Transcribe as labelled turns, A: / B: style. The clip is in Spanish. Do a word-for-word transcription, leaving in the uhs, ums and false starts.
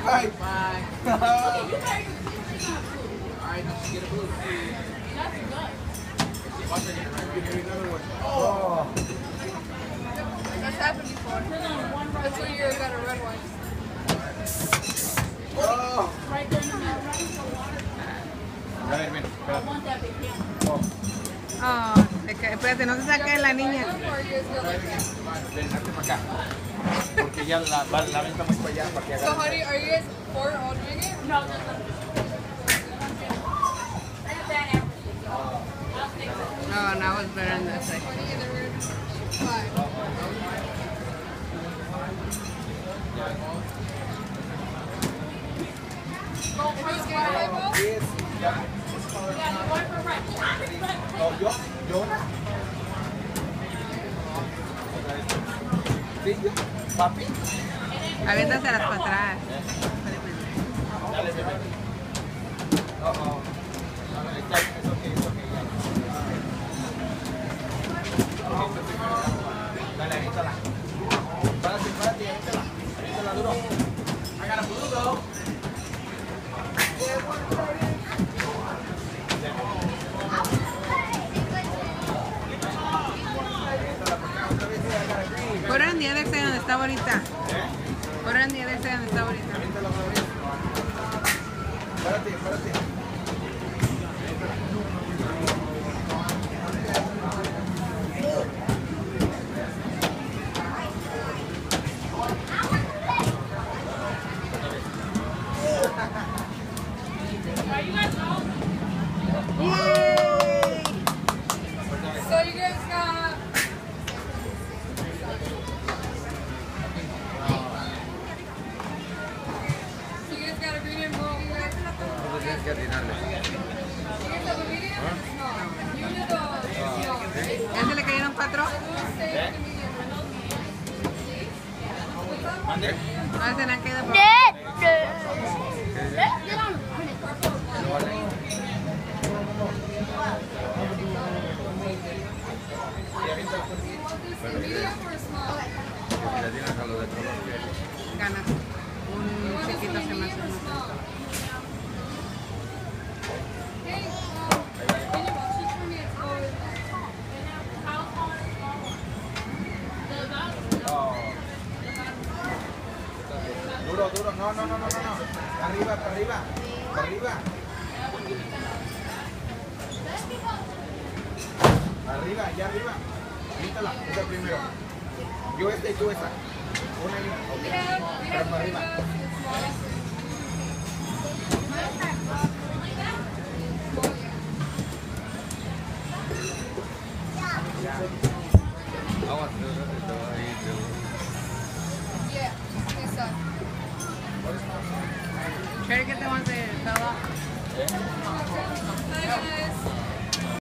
A: Bye.
B: Bye.
A: Alright,
B: let's get a blue.
A: Oh.
C: That's happened before. That's what you got a red one.
A: Oh.
D: Right there in the middle, right in the water.
A: A ver, ven,
D: I
A: espérate.
D: want that big can.
A: Oh.
E: Oh, se cae. Espérate, no se saque la niña.
C: Or you guys go like that?
A: Ven, hazte para acá. Porque ya la, va- la venta muy para allá para que
C: So
A: haga.
C: how do you, are you guys for all doing it?
D: No, just let me.
E: No, now it's better on this side.
C: twenty and the red. Five. Who's getting a red ball?
A: Yes, ya.
D: Yeah, one for right.
A: Oh, yo, yo. Sí, yo. Papi.
E: Aviéntaselas para atrás.
A: Dale, bebé. Oh, oh. Está, es ok, es ok, ya. Dale, avíntala. Párate, párate, avíntala. Avíntala duro. I got a blue though.
E: Put her on the other side donde está ahorita.
A: ¿Eh?
E: Put her on the other side donde está ahorita.
A: Avíntala otra vez. Párate, párate.
D: Are you guys home?
E: Yay!
C: So you guys got. So you guys got a medium roll. You guys
A: No tienes que atinarle.
C: you guys have a medium? No. You did the small, right?
E: ¿Ya se le cayeron cuatro?
C: We'll stay with the medium.
A: ¿Mande?
E: No, se le han caído por...
A: No vale. Y avíntala.
C: Medium or small?
A: Si la tienes a lo de color que...
E: Ganas. Un chiquito se me hace
C: Medium or
E: más.
C: small? Hey, um, can you watch this for me? It's always
A: Oh. Duro, duro. No, no, no, no, no. no. Arriba, para arriba. Para arriba. Arriba, allá arriba. Quítala, esa primero. Yo esta y tú esta. Una y una.
C: We
A: Ok.
C: have, we
A: Pero
C: have
A: para arriba.
C: the smallest. Yeah, this side.
E: Cherry, ¿qué te vas a hacer?
C: Hi guys.